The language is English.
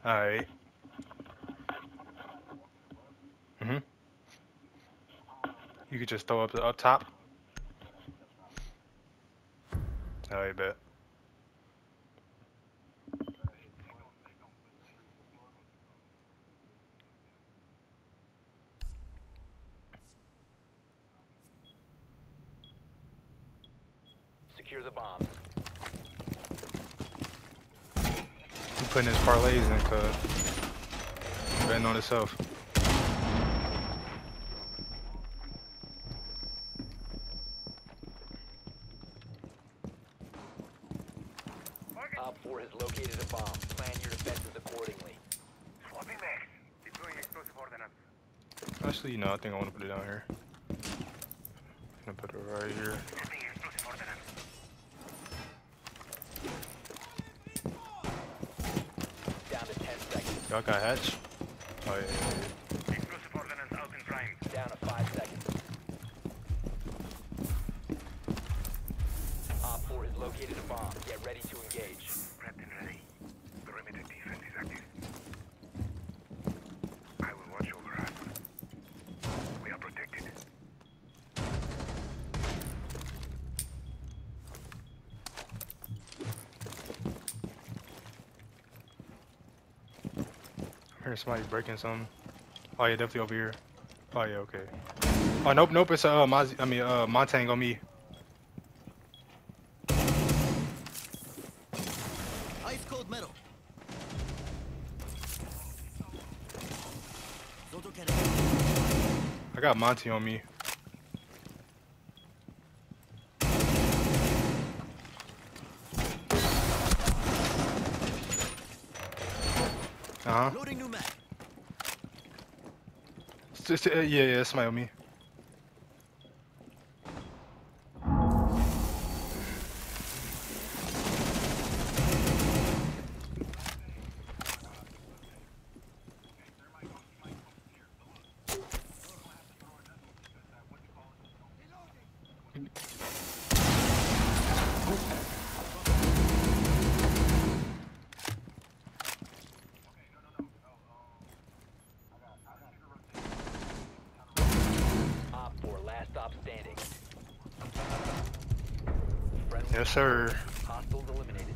Alright. You could just throw up top. Alright, bet. Secure the bomb. He putting his parlays in, cuz betting on himself. Op 4 has located a bomb. Plan your defenses accordingly. Swapping back. Deploying explosive ordnance. Actually, you know, I think I want to put it down here. I'm gonna put it right here. Setting explosive ordnance. Down to 10 seconds. Y'all got hatch? Oh yeah. Explosive ordnance out in prime. Down to 5 seconds. Op 4 has located a bomb. Get ready to engage. Prepped and ready. Perimeter defense is active. I will watch over us. We are protected. I heard somebody breaking something. Oh yeah, definitely over here. Oh yeah, okay. Oh nope, it's Montang on me. Ice cold metal. Zoto cannon. I got Monty on me. Loading new mag. Yeah, somebody on me. Op 4, last stop standing. Yes, sir. Hostiles eliminated.